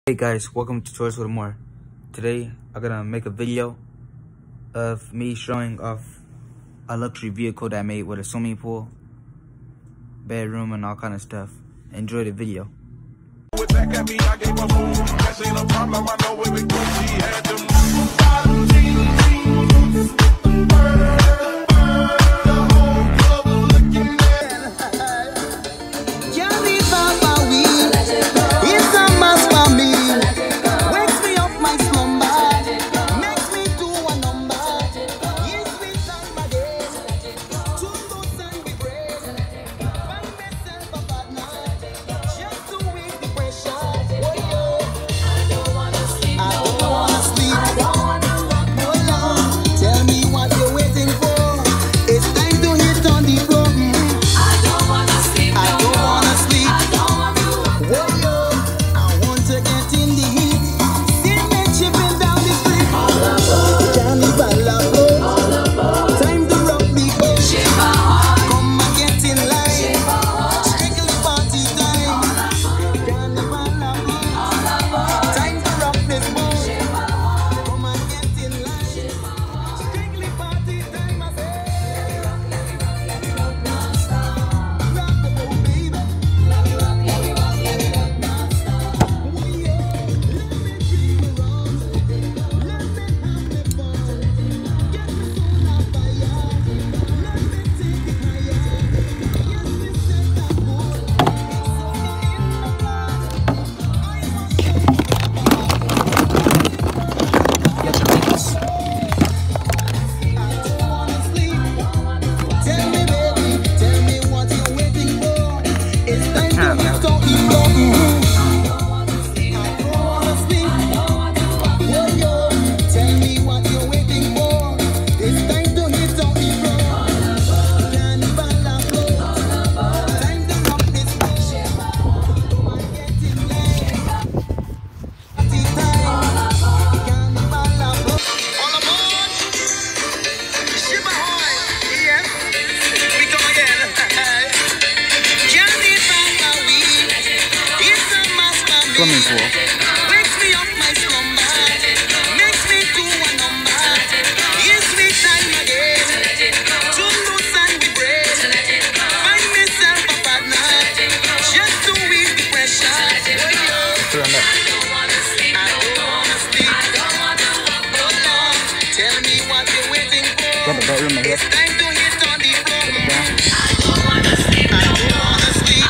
Hey guys, welcome to Tours with More. Today I'm gonna make a video of me showing off a luxury vehicle that I made with a swimming pool, bedroom, and all kind of stuff. Enjoy the video. Swimming pool. Wakes me up my slumber, makes me do a number, gives me time again to lose and be brave. Find myself a partner, just to ease the pressure. I don't wanna sleep, I don't wanna hold on. Tell me what you're waiting for. It's time to hit on the floor. I don't wanna sleep, I don't wanna sleep.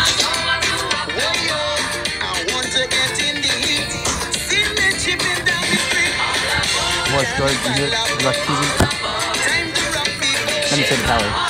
More storage in here, less TV. Let me take the power.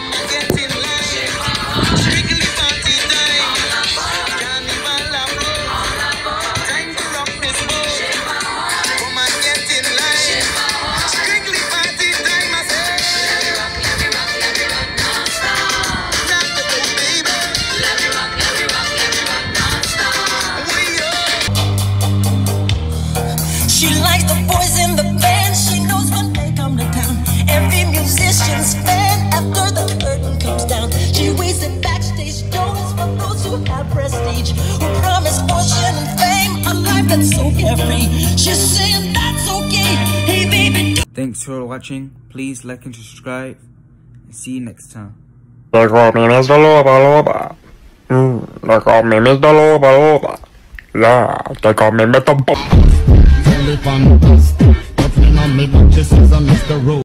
She likes the boys in the band. She knows when they come to town. Every musician's fan after the curtain comes down. She waits at backstage doors for those who have prestige, who promise fortune and fame, a life that's so carefree. She's saying that's okay. Hey baby. Thanks for watching. Please like and subscribe. And see you next time. They call me Mr. Loba Loba. They call me Mr. Loba Loba. Yeah, they call me Mr. Fantastic, but me on me, but this is a Mr. Rose.